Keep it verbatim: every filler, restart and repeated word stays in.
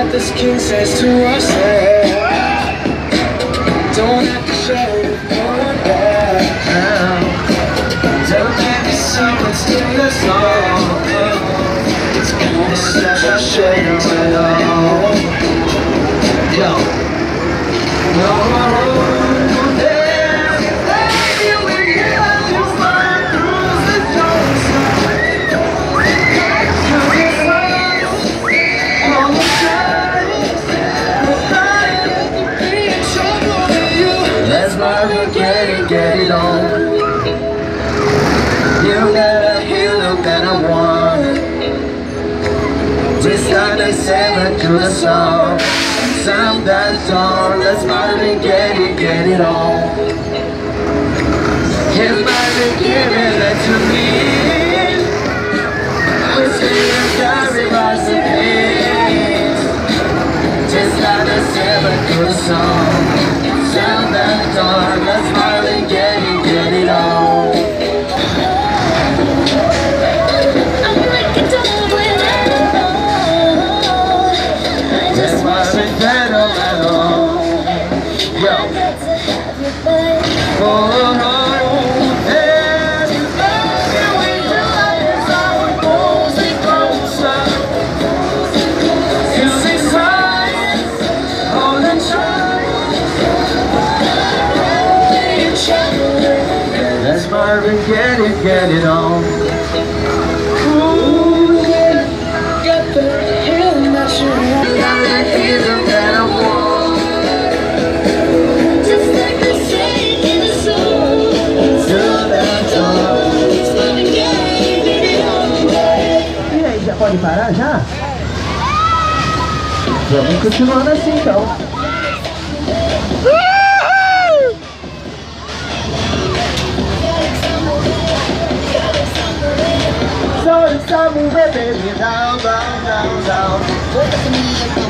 that this king says to us, yeah. Don't have to show you going back now. Don't give me secrets to the song. It's kinda such a shame at all. Yo. No, no, no. Get it, get it on. You gotta hear the that I want. Just like they said to the song. Sound that song. Let's Marvin get it, get it on. If Marvin give it to me, we'll see the diary rising in. Just like they said to the song. Sound that dawn, let's Marley get it, get it on. I'm like a dog with it all. Let's Marley get it on. Yo. Oh, oh, oh. Marvin, get it, get it on. Ooh, yeah, got the feeling that you want. Got that feeling that I want. Just like they say in the song. Till that dawn. It's Marvin, get it, get it on. E aí, já pode parar já? Vamos continuando assim então. So it's time to rip it down, down, down, down.